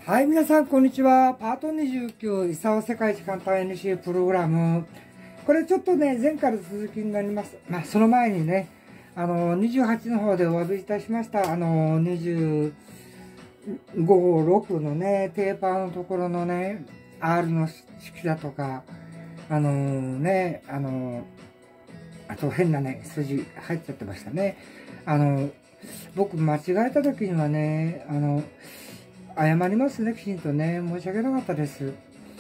はい、皆さん、こんにちは。パート29、イサオ世界一簡単 NC プログラム。これちょっとね、前回の続きになります。その前にね、28の方でお詫びいたしました。25、6のね、テーパーのところのね、R の式だとか、あと変なね、数字入っちゃってましたね。僕間違えた時にはね、謝りますね、きちんとね。申し訳なかったです。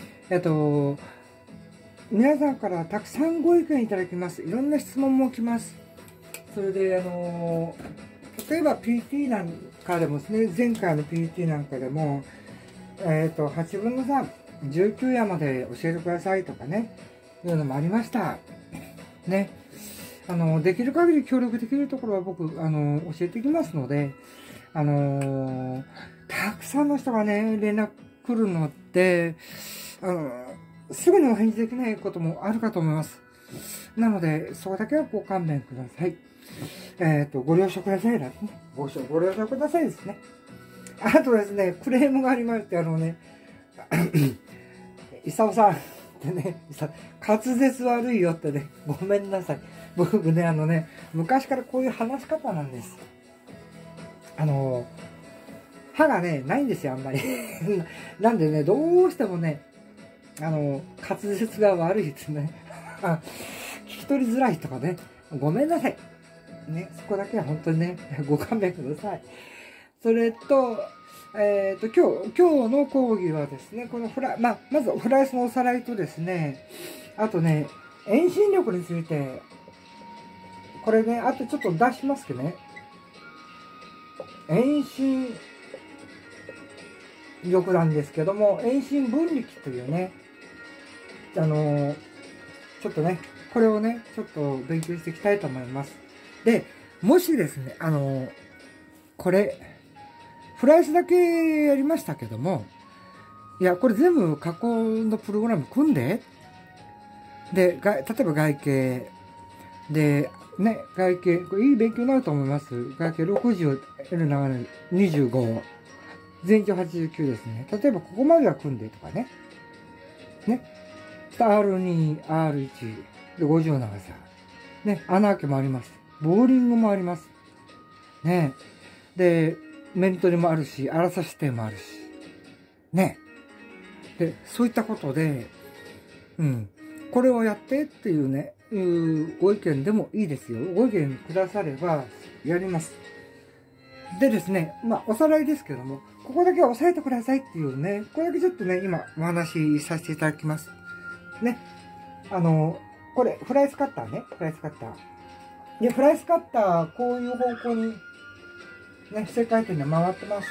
皆さんからたくさんご意見いただきます。いろんな質問も来ます。それで、例えば PT なんかでもですね、前回の PT なんかでも、8分の3、19夜まで教えてくださいとかね、いうのもありました。ね。できる限り協力できるところは僕、教えていきますので、たくさんの人がね、連絡来るので、すぐにお返事できないこともあるかと思います。なので、そこだけはご勘弁ください。ご了承くださいだね。ご了承くださいですね。あとですね、クレームがありまして、イサオさんってね、滑舌悪いよってね、ごめんなさい。僕ね、昔からこういう話し方なんです。歯がね、ないんですよ、あんまり。なんでね、どうしてもね、滑舌が悪いですね。聞き取りづらいとかね、ごめんなさい。ね、そこだけは本当にね、ご勘弁ください。それと、今日の講義はですね、このまずフライスのおさらいとですね、あとね、遠心力について、これね、あとちょっと出しますけどね、遠心力なんですけども、遠心分力というね、ちょっとね、これをね、ちょっと勉強していきたいと思います。で、もしですね、これ、フライスだけやりましたけども、いや、これ全部加工のプログラム組んで、で、例えば外形、で、ね、外形、これいい勉強になると思います。外形60、L7、25、全長89ですね。例えばここまでは組んでとかね。ね。R2、R1、で、50長さ。ね、穴開けもあります。ボーリングもあります。ね。で、面取りもあるし、荒さ指定もあるし。ね。で、そういったことで、これをやってっていうね、ご意見でもいいですよ。ご意見くださればやります。でですね、おさらいですけども、ここだけは押さえてくださいっていうね、これだけちょっとね、今お話しさせていただきます。ね。これ、フライスカッターね。フライスカッター。で、フライスカッター、こういう方向に、ね、正回転で回ってます。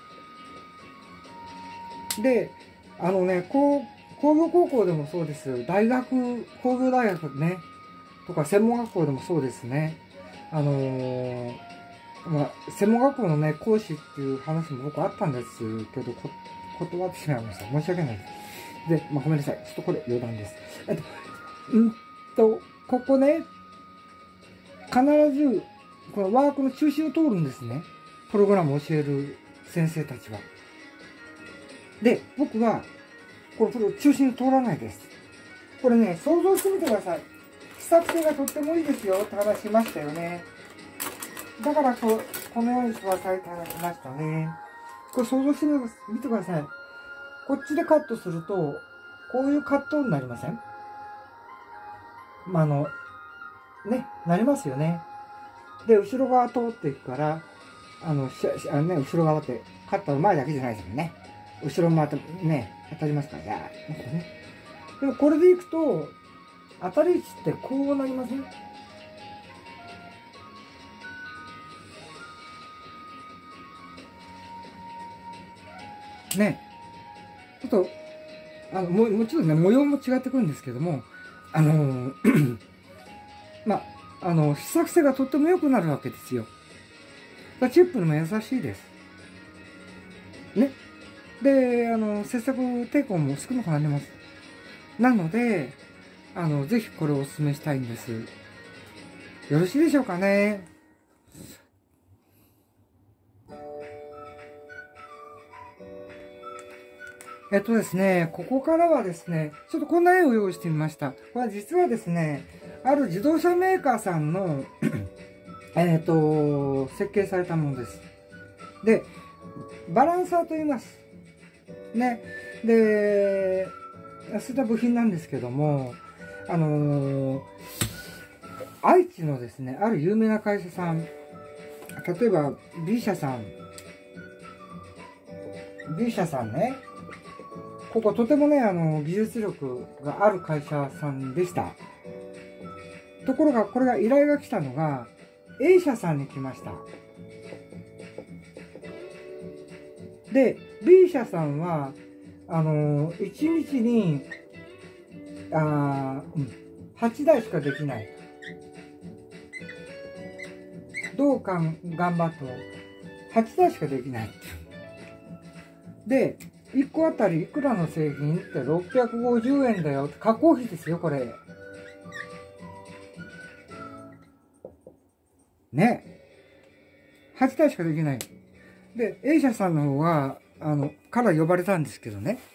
で、工業高校でもそうです。工業大学ね、とか専門学校でもそうですね。専門学校のね、講師っていう話も僕あったんですけど、断ってしまいました。申し訳ないです。で、ごめんなさい。ちょっとこれ余談です。ここね、必ず、このワークの中心を通るんですね。プログラムを教える先生たちは。で、僕は、これ中心を通らないです。これね、想像してみてください。試作性がとってもいいですよって話しましたよね。だからこのようにしてくださいって話しましたね。これ想像してみてください。こっちでカットすると、こういうカットになりません？なりますよね。で、後ろ側通っていくから、後ろ側ってカットの前だけじゃないですよね。後ろもね、当たりますから、ね。でもこれでいくと、当たり位置ってこうなりません？ね。ちょっと、もちろんね、模様も違ってくるんですけども、試作性がとっても良くなるわけですよ。チップにも優しいです。ね。で、接触抵抗も少なくなります。なので、ぜひこれをお勧めしたいんです。よろしいでしょうかね。 ですね、ここからはですね、ちょっとこんな絵を用意してみました。これは実はですね、ある自動車メーカーさんの設計されたものです。で、バランサーと言います。ね。で、そういった部品なんですけども、愛知のですね、ある有名な会社さん、例えば B 社さん、B 社さんね、こことてもね、技術力がある会社さんでした。ところが、これが依頼が来たのが、A 社さんに来ました。で、B 社さんは、1日に、8台しかできない。どう頑張っても、8台しかできない。で、1個あたりいくらの製品って650円だよ。加工費ですよ、これ。ね。8台しかできない。で、A 社さんの方が、から呼ばれたんですけどね。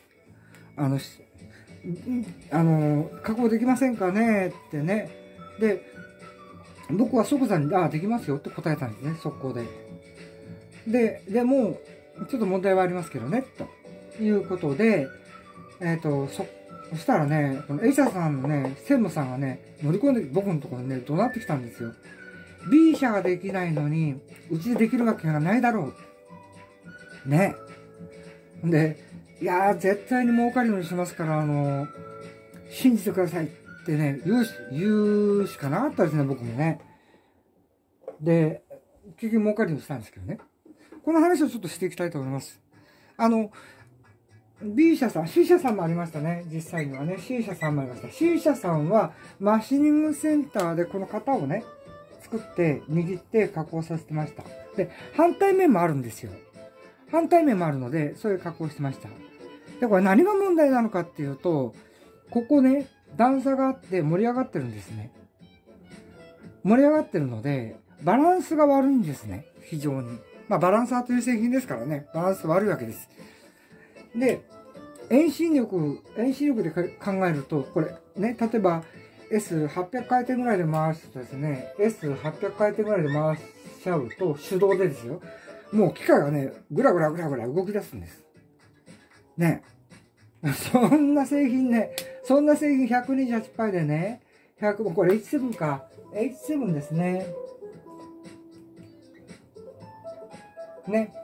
加工できませんかねってね。で、僕は即座に、できますよって答えたんですね、速攻で。でも、ちょっと問題はありますけどね、ということで、そしたらね、この A 社さんのね、専務さんがね、乗り込んで僕のところにね、怒鳴ってきたんですよ。B 社ができないのに、うちでできるわけがないだろう。ね。で、いやー、絶対に儲かるようにしますから、信じてくださいってね、言うしかなかったですね、僕もね。で、結局儲かるようにしたんですけどね。この話をちょっとしていきたいと思います。B 社さん、C 社さんもありましたね。実際にはね、C 社さんもありました。C 社さんは、マシニングセンターでこの型をね、作って、握って加工させてました。で、反対面もあるんですよ。反対面もあるので、そういう加工してました。で、これ何が問題なのかっていうと、ここね、段差があって盛り上がってるんですね。盛り上がってるので、バランスが悪いんですね。非常に。まあ、バランサーという製品ですからね、バランス悪いわけです。で、遠心力で考えると、これ、ね、例えば、S800 回転ぐらいで回すとですね、S800 回転ぐらいで回しちゃうと、手動でですよ。もう機械がね、ぐらぐら動き出すんです。ね。そんな製品128パイでね、これ H7 か。H7 ですね。ね。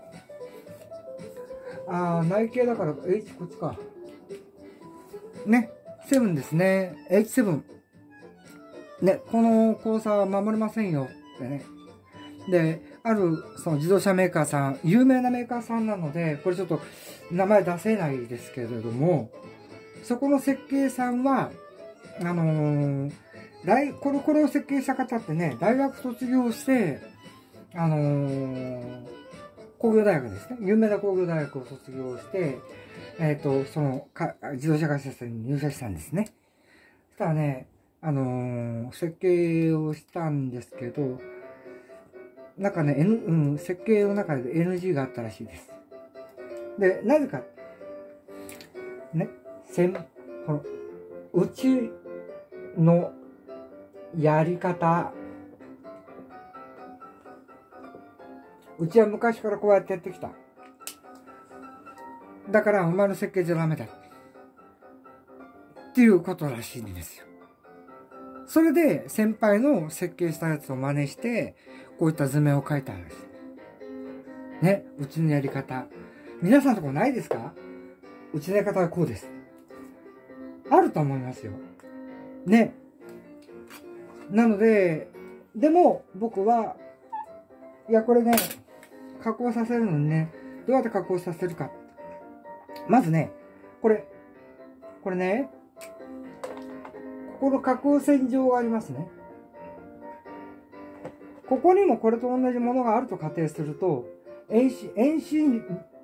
内径だから、こっちか。ね。7ですね。H7。ね。この交差は守れませんよ。ってね。で、ある、その自動車メーカーさん、有名なメーカーさんなので、これちょっと名前出せないですけれども、そこの設計さんは、これを設計した方ってね、大学卒業して、工業大学ですね。有名な工業大学を卒業して、自動車会社さんに入社したんですね。そしたらね、設計をしたんですけど、なんかね、設計の中で NG があったらしいです。で、なぜか、ね、この、うちのやり方、うちは昔からこうやってやってきた。だからお前の設計じゃダメだ。っていうことらしいんですよ。それで先輩の設計したやつを真似して、こういった図面を描いたんです。ね、うちのやり方。皆さんのとこないですか？うちのやり方はこうです。あると思いますよ。ね。なので、でも僕は、いやこれね、加工させるのにね、どうやって加工させるか。まずね、これね、ここの加工線上がありますね。ここにもこれと同じものがあると仮定すると、遠心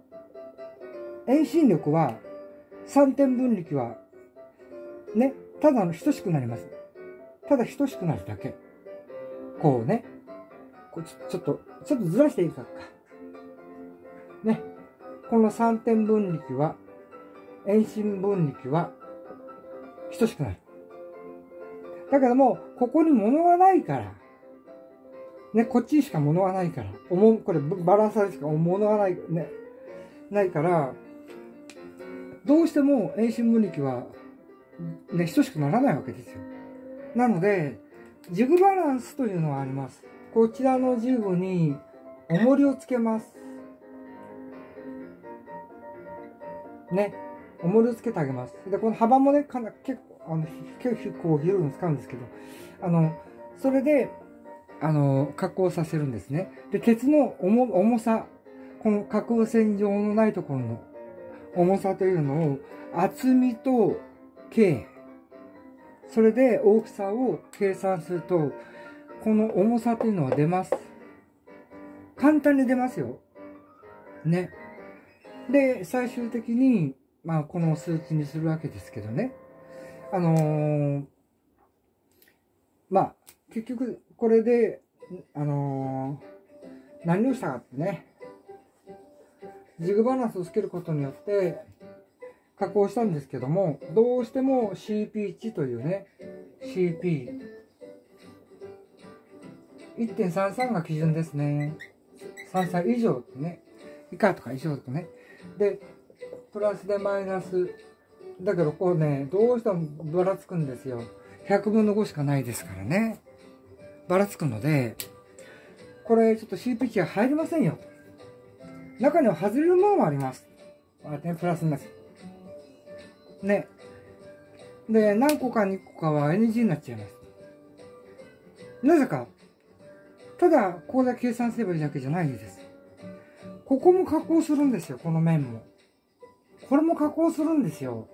力は、3点分力は、ね、ただ等しくなります。ただ等しくなるだけ。こうね。ちょっとずらしていいか。ね。この3点分力は、 遠心分離器は等しくなる。だけども、ここに物がないから、ね、こっちしか物がないから、これバランスでしか物がない、ね、ないから、どうしても遠心分離器は、ね、等しくならないわけですよ。なので、ジグバランスというのがあります。こちらのジグに重りをつけます。ね。重りをつけてあげます。で、この幅もね、結構広く使うんですけど、それで、加工させるんですね。で、鉄の重さ、この加工線上のないところの重さというのを、厚みと径、それで大きさを計算すると、この重さというのは出ます。簡単に出ますよ。ね。で、最終的に、まあ、この数値にするわけですけどね。まあ、結局、これで、何をしたかってね、ジグバランスをつけることによって、加工したんですけども、どうしても CP 値というね、CP1.33 が基準ですね。33以上ってね、以下とか以上とかね。で、プラスでマイナス。だけどこうね、どうしてもばらつくんですよ。100分の5しかないですからね。ばらつくので、これちょっと CP 値が入りませんよ。中には外れるものもあります。ね、プラスになって。ね。で、何個か2個かは NG になっちゃいます。なぜか、ただ、ここで計算すればいいだけじゃないんです。ここも加工するんですよ、この面も。これも加工するんですよ。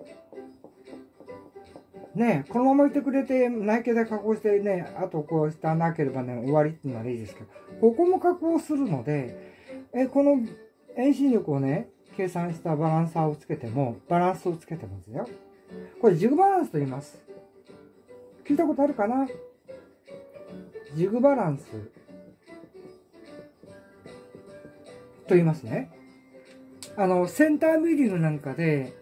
ね、このままいてくれて、内径で加工してね、あとこうしたなければね、終わりっていうのはいいですけど、ここも加工するので、この遠心力をね、計算したバランスをつけてもですよ。これジグバランスと言います。聞いたことあるかな？ジグバランスと言いますね。センターミリングなんかで、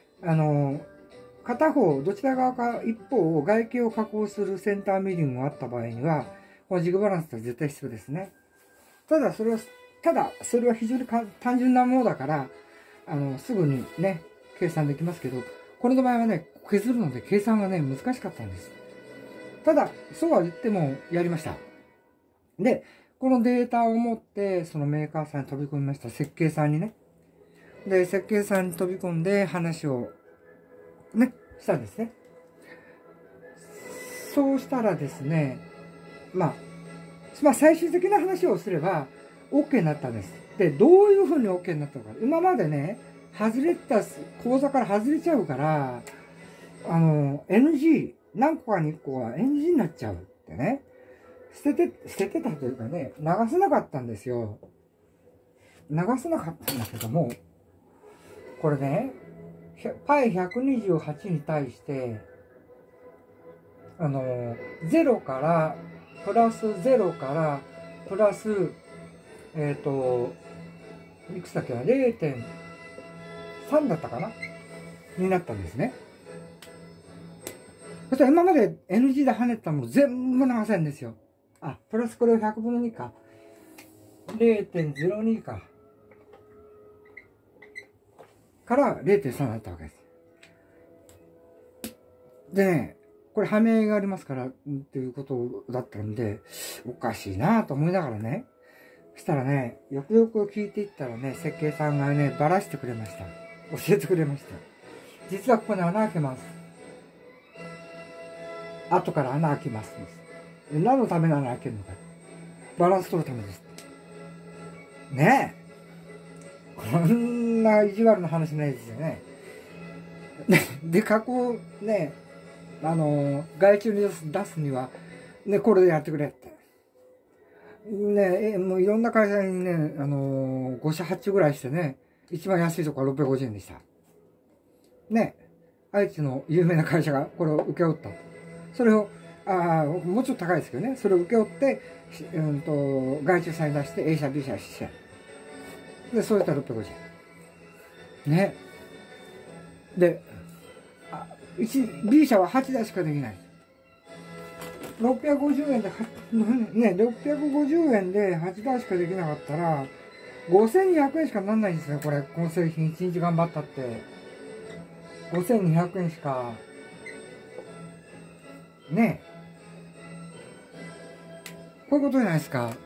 片方、どちら側か一方を外形を加工するセンターミリングがあった場合には、このジグバランスって絶対必要ですね。ただそれは非常に単純なものだから、すぐにね、計算できますけど、これの場合はね、削るので計算がね、難しかったんです。ただ、そうは言ってもやりました。で、このデータを持って、そのメーカーさんに飛び込みました。設計さんにね。で、設計さんに飛び込んで話を、ね、したんですね。そうしたらですね、まあ、最終的な話をすれば、OK になったんです。で、どういうふうに OK になったのか。今までね、口座から外れちゃうから、NG、何個かに1個は NG になっちゃうってね。捨ててたというかね、流せなかったんですよ。流せなかったんだけども、これね、π128 に対して、0から、プラス0から、プラス、いくつだっけな、0.3 だったかなになったんですね。そしたら今まで NG で跳ねたもの全部流せるんですよ。あ、プラスこれを100分の2か。0.02 か。から 0.3 になったわけです。でね、これ、はめ合いがありますから、っていうことだったんで、おかしいなと思いながらね。そしたらね、よくよく聞いていったらね、設計さんがね、ばらしてくれました。教えてくれました。実はここに穴開けます。後から穴開けます。何のために穴開けるのか。バランス取るためです。ねえ。こんな意地悪な話ないですよね。で、加工ね、外注に出すには、ね、これでやってくれって。ね、もういろんな会社にね、5社発注ぐらいしてね、一番安いとこは650円でした。ね、愛知の有名な会社がこれを請け負った。それを、もうちょっと高いですけどね、それを請け負って、外注さんに出して A 社、B 社、C 社。で、そういったら650円。ね。 で、B 社は8台しかできない。650円で、ね、650円で8台しかできなかったら、5200円しかなんないんですね、これ。この製品1日頑張ったって。5200円しか。ね。こういうことじゃないですか。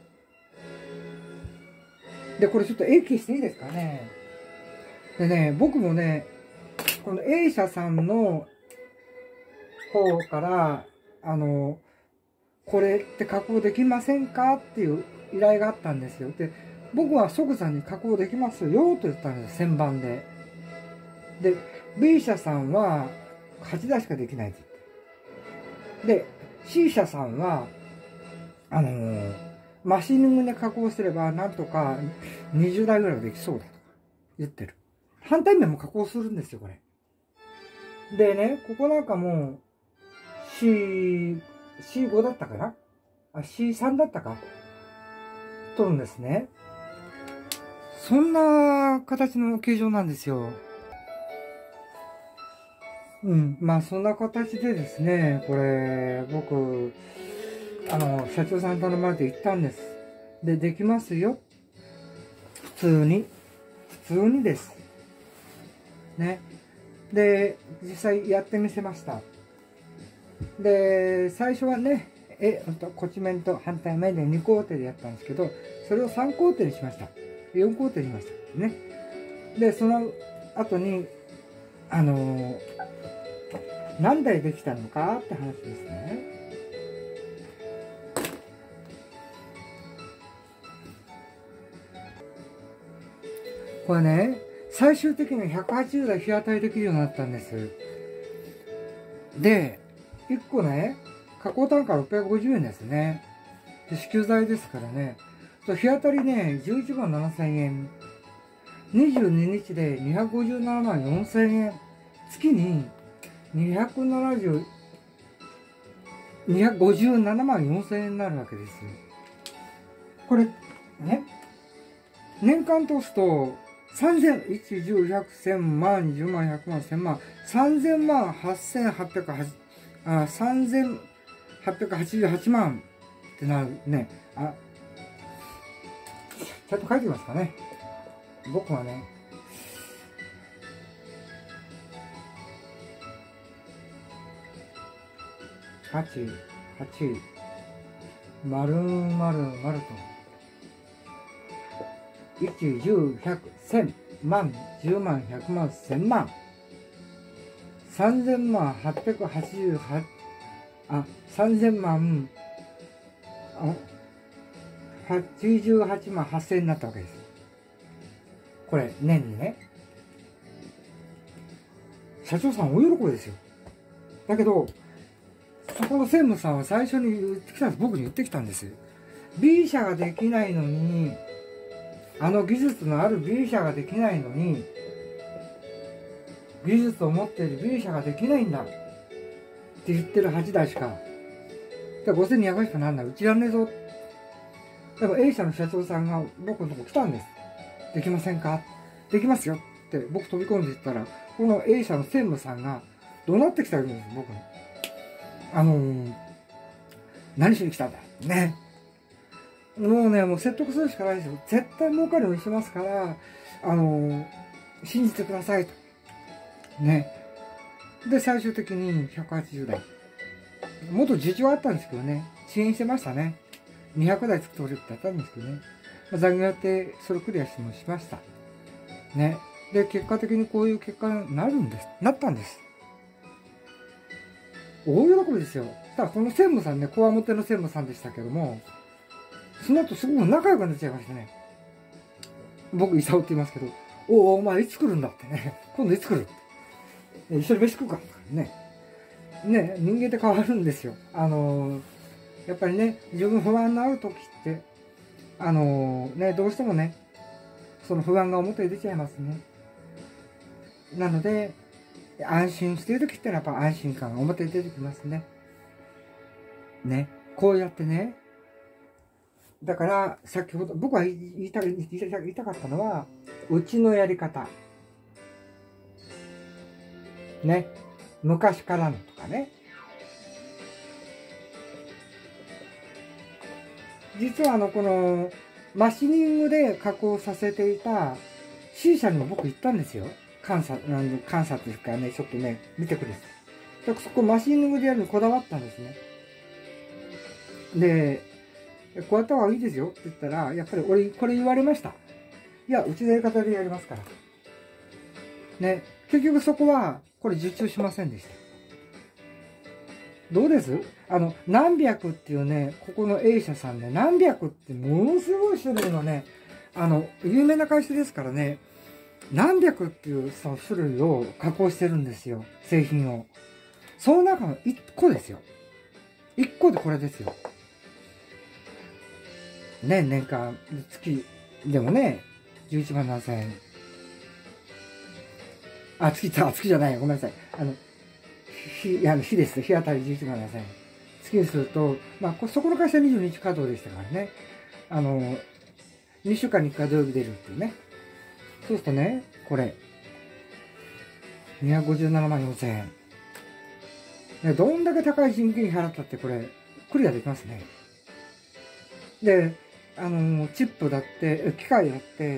で、これちょっと絵消していいですかね。でね、僕もね、この A 社さんの方から、これって加工できませんかっていう依頼があったんですよ。で、僕は即座に加工できますよと言ったんです、旋盤で。で、B 社さんは8台しかできないって言って。で、C 社さんは、マシニングで加工すればなんとか20台ぐらいはできそうだとか言ってる。反対面も加工するんですよ、これ。でね、ここなんかもC5 だったかなC3 だったか取るんですね。そんな形の形状なんですよ。まあそんな形でですね、これ、僕、社長さんに頼まれて行ったんです。で、できますよ。普通にです。ね。で、実際やってみせました。で、最初はね、こっち面と反対面で2工程でやったんですけど、それを3工程にしました。4工程にしました。ね。で、その後に、何台できたのかって話ですね。これね、最終的に180台日当たりできるようになったんです。で、1個ね、加工単価650円ですね。で、支給材ですからね。日当たりね、11万7000円。22日で257万4000円。月に257万4000円になるわけですよ。これ、ね、年間通すと、3000、1、10、100、1000万、10万、100万、1000万、3000万、3888万ってなるね。ちゃんと書いてますかね。僕はね、8、丸と。1、10、100、1000万、10万、100万、1000万。3000万、3000万、88万8000円になったわけです。これ、年にね。社長さんお喜びですよ。だけど、そこの専務さんは最初に言ってきたんです。僕に言ってきたんです。B 社ができないのに、技術のある B 社ができないのに、技術を持っている B 社ができないんだって言ってる8台しか、5200円しかなんない。うちやんねえぞ。でも A 社の社長さんが僕のとこ来たんです。できませんか？できますよって僕飛び込んでいったら、この A 社の専務さんが怒鳴ってきたわけです、僕に。何しに来たんだね。もうね、もう説得するしかないですよ。絶対儲かるようにしますから、信じてくださいと。ね。で、最終的に180台。もっと受注はあったんですけどね。遅延してましたね。200台作ってほしいってやったんですけどね。残業やって、それクリアしてもしました。ね。で、結果的にこういう結果になったんです。大喜びですよ。ただ、この専務さんね、こわもての専務さんでしたけども、その後すごく仲良くなっちゃいましたね。僕、イサオって言いますけど、お前いつ来るんだってね。今度いつ来るって。一緒に飯食うかとかね。ね、人間って変わるんですよ。やっぱりね、自分不安になるときって、ね、どうしてもね、その不安が表に出ちゃいますね。なので、安心しているときってのはやっぱ安心感が表に出てきますね。ね、こうやってね、だから、先ほど、僕が言いたかったのは、うちのやり方。 ね。昔からのとかね。実はこの、マシニングで加工させていた C 社にも僕行ったんですよ。監査ですからね、ちょっとね、見てくれと。そこマシニングでやるのにこだわったんですね。で、こうやった方がいいですよって言ったら、やっぱり俺、これ言われました。いや、うちのやり方でやりますから。ね。結局そこは、これ受注しませんでした。どうです？何百っていうね、ここの A 社さんね、何百ってものすごい種類のね、有名な会社ですからね、何百っていうその種類を加工してるんですよ。製品を。その中の1個ですよ。1個でこれですよ。ね、年間、月、でもね、11万7000円。月じゃないよ。ごめんなさい。日です。日当たり11万7000円。月にすると、そこの会社は22日稼働でしたからね。2週間に1回土曜日出るっていうね。そうするとね、これ、257万4000円。ね、どんだけ高い人件費払ったってこれ、クリアできますね。で、チップだって、機械だって、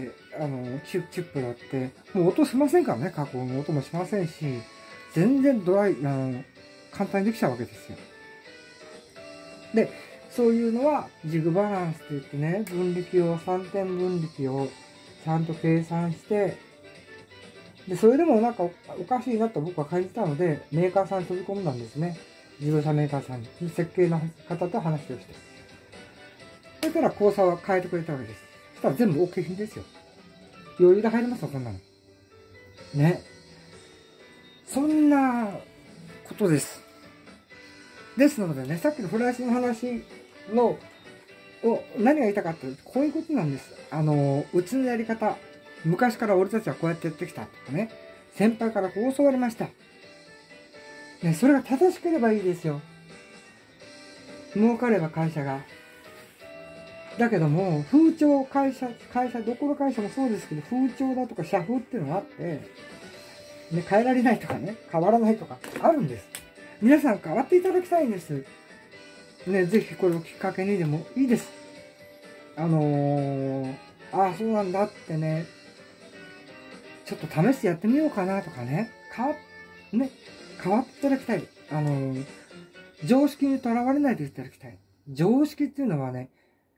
チップだって、もう音しませんからね、加工の音もしませんし、全然簡単にできちゃうわけですよ。で、そういうのは、ジグバランスって言ってね、3点分力をちゃんと計算して、で、それでもなんかおかしいなと僕は感じたので、メーカーさんに飛び込んだんですね。自動車メーカーさんに、設計の方と話をして。そしたら交差は変えてくれたわけです。そしたら全部 OK 品ですよ。余裕で入りますよ、こんなの。ね。そんなことです。ですのでね、さっきのフライスの話の、何が言いたかったか、こういうことなんです。うちのやり方。昔から俺たちはこうやってやってきたとかね。先輩からこう教わりました。ね、それが正しければいいですよ。儲かれば会社が。だけども、風潮どこの会社もそうですけど、風潮だとか社風っていうのがあって、ね、変えられないとかね、変わらないとか、あるんです。皆さん変わっていただきたいんです。ね、ぜひこれをきっかけにでもいいです。そうなんだってね、ちょっと試してやってみようかなとかね、変わっていただきたい。常識にとらわれないでいただきたい。常識っていうのはね、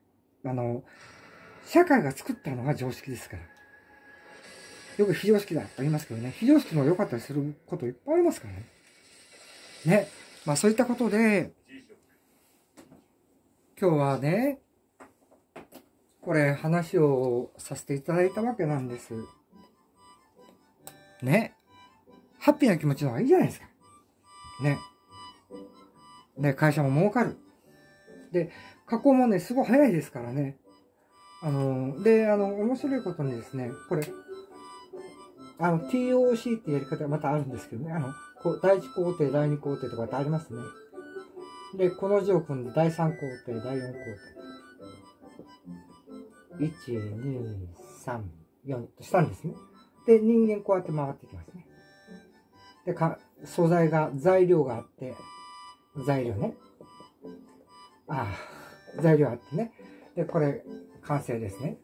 社会が作ったのが常識ですから。よく非常識だと言いますけどね、非常識も良かったりすることいっぱいありますからね。ね。そういったことで、今日はね、これ話をさせていただいたわけなんです。ね。ハッピーな気持ちの方がいいじゃないですか。ね。で、会社も儲かる。で、加工もね、すごい早いですからね。面白いことにですね、これ、TOC っていうやり方がまたあるんですけどね、第1工程、第2工程とかってありますね。で、この字を組んで、第3工程、第4工程。1、2、3、4としたんですね。で、人間こうやって回ってきますね。で、材料があって、材料ね。材料あってね。で、これ、完成ですね。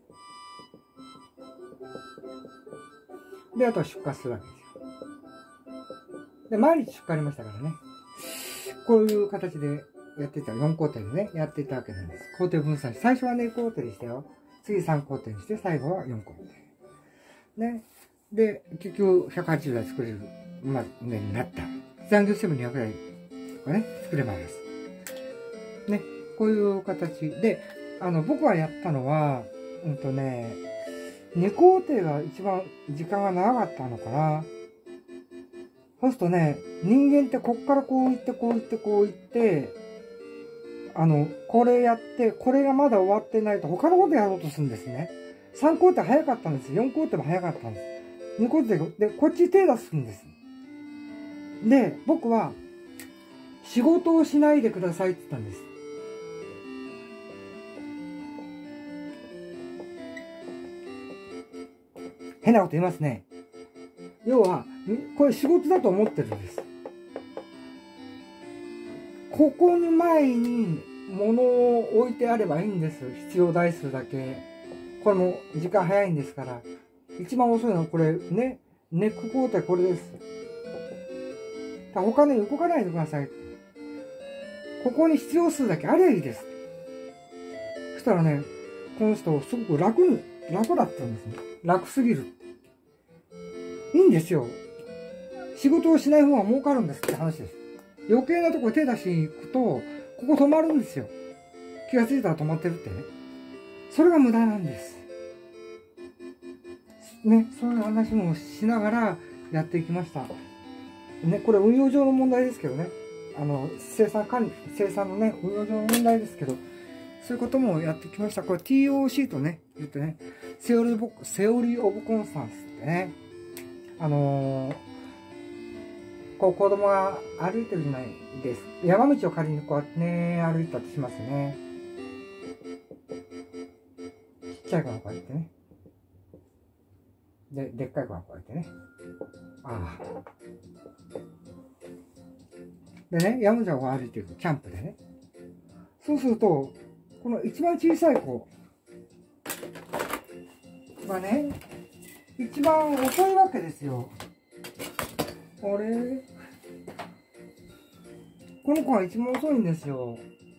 で、あとは出荷するわけですよ。で、毎日出荷ありましたからね。こういう形でやっていた、4工程でね、やっていたわけなんです。工程分散して、最初は2工程でしたよ。次3工程にして、最後は4工程。ね。で、結局180台作れる、になった。残業しても200台とかね、作れます。ね。こういう形で、僕がやったのは、2工程が一番時間が長かったのかな。そうするとね、人間ってこっからこう行って、こう行って、こう行って、これやって、これがまだ終わってないと他のことやろうとするんですね。3工程早かったんです。4工程も早かったんです。2工程で、こっち手出すんです。で、僕は、仕事をしないでくださいって言ったんです。変なこと言いますね。要は、 これ仕事だと思ってるんです。ここの前に物を置いてあればいいんです。必要台数だけ。これも時間早いんですから。一番遅いのはこれね、ネック工程これです。他に動かないでください。ここに必要数だけあればいいです。そしたらね、この人すごく楽だったんですね。楽すぎる。いいんですよ。仕事をしない方が儲かるんですって話です。余計なところ手出しに行くと、ここ止まるんですよ。気がついたら止まってるってね。それが無駄なんです。ね、そういう話もしながらやっていきました。ね、これ運用上の問題ですけどね。生産のね、運用上の問題ですけど、そういうこともやってきました。これ TOC とね、言ってね、セオリーオブコンスタンスってね、こう子供が歩いてるじゃないです。山道を仮にこうやってね、歩いたとしますね。ちっちゃい子がこうやってね。でっかい子がこうやってね。ああ。でね、山道を歩いていく、キャンプでね。そうすると、この一番小さい子がね、一番遅いわけですよ。あれ？この子が一番遅いんですよ。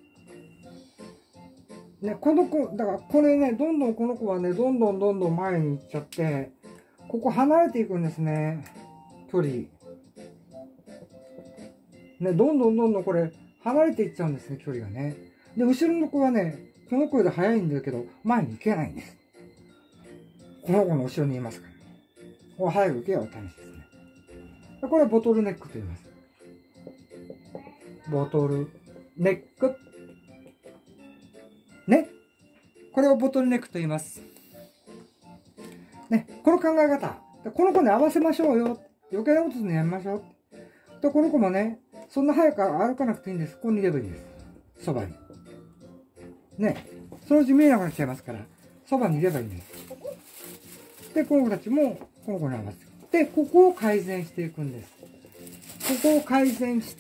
ね、この子、だからこれね、どんどんこの子はね、どんどん前に行っちゃって、ここ離れていくんですね。距離。ね、どんどんこれ、離れていっちゃうんですね、距離がね。で、後ろの子はね、この子より速いんだけど、前に行けないんです。この子の後ろにいますから。ここ早く行けよって話ですね。これはボトルネックと言います。ボトルネック。ね。これをボトルネックと言います。ね。この考え方。この子に合わせましょうよ。余計なことするのやめましょう。で、この子もね、そんな早く歩かなくていいんです。ここにいればいいんです。そばに。ね。そのうち見えなくなっちゃいますから、そばにいればいいんです。で、この子たちも、この子に合わせて。で、ここを改善していくんです。ここを改善して、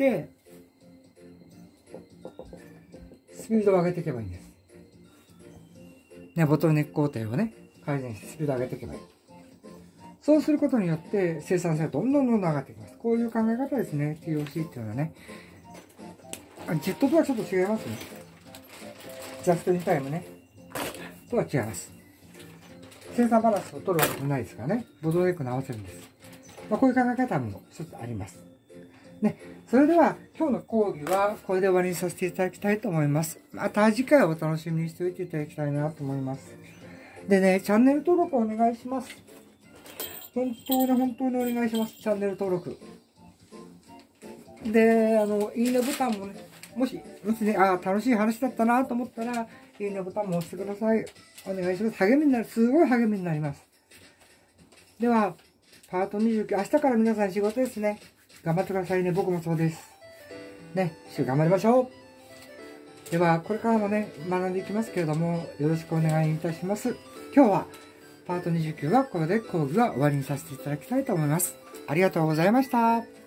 スピードを上げていけばいいんです。ね、ボトルネック工程をね、改善してスピードを上げていけばいい。そうすることによって生産性がどんどん上がっていきます。こういう考え方ですね。TOC っていうのはね。ジェットとはちょっと違いますね。ジャストインタイムね。とは違います。生産バランスを取るわけじゃないですからね。ボトルネックに合わせるんです。こういう考え方も一つあります。ね。それでは、今日の講義はこれで終わりにさせていただきたいと思います。また次回をお楽しみにしておいていただきたいなと思います。でね、チャンネル登録お願いします。本当にお願いします。チャンネル登録。で、いいねボタンもね、もしね、楽しい話だったなと思ったら、いいねボタンも押してください。お願いします。励みになる、すごい励みになります。では、パート29、明日から皆さん仕事ですね。頑張ってくださいね。僕もそうです。ね、一緒に頑張りましょう。では、これからもね、学んでいきますけれども、よろしくお願いいたします。今日は、パート29はこれで講義は終わりにさせていただきたいと思います。ありがとうございました。